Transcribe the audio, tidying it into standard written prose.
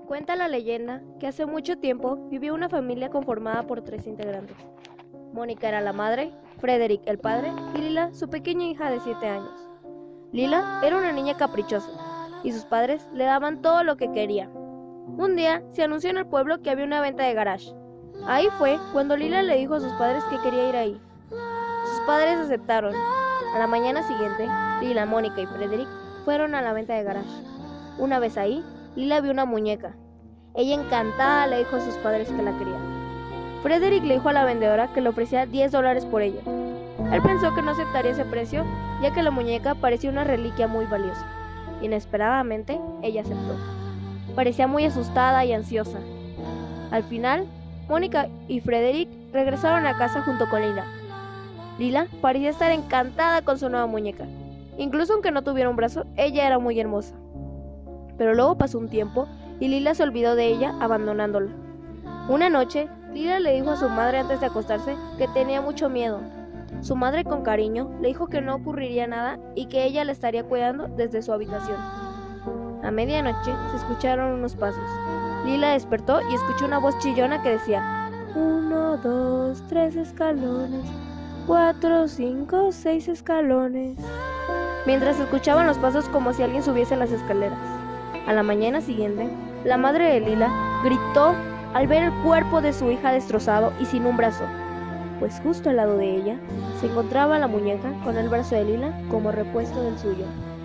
Cuenta la leyenda que hace mucho tiempo vivió una familia conformada por 3 integrantes. Mónica era la madre, Frederick el padre y Lila su pequeña hija de 7 años. Lila era una niña caprichosa y sus padres le daban todo lo que quería. Un día se anunció en el pueblo que había una venta de garage. Ahí fue cuando Lila le dijo a sus padres que quería ir ahí. Sus padres aceptaron. A la mañana siguiente, Lila, Mónica y Frederick fueron a la venta de garage. Una vez ahí, Lila vio una muñeca. Ella encantada le dijo a sus padres que la quería. Frederick le dijo a la vendedora que le ofrecía $10 por ella. Él pensó que no aceptaría ese precio, ya que la muñeca parecía una reliquia muy valiosa. Inesperadamente, ella aceptó. Parecía muy asustada y ansiosa. Al final, Mónica y Frederick regresaron a casa junto con Lila. Lila parecía estar encantada con su nueva muñeca. Incluso aunque no tuviera un brazo, ella era muy hermosa. Pero luego pasó un tiempo y Lila se olvidó de ella, abandonándola. Una noche, Lila le dijo a su madre antes de acostarse que tenía mucho miedo. Su madre, con cariño, le dijo que no ocurriría nada y que ella la estaría cuidando desde su habitación. A medianoche se escucharon unos pasos. Lila despertó y escuchó una voz chillona que decía: 1, 2, 3 escalones, 4, 5, 6 escalones. Mientras escuchaban los pasos como si alguien subiese las escaleras. A la mañana siguiente, la madre de Lila gritó al ver el cuerpo de su hija destrozado y sin un brazo, pues justo al lado de ella se encontraba la muñeca con el brazo de Lila como repuesto del suyo.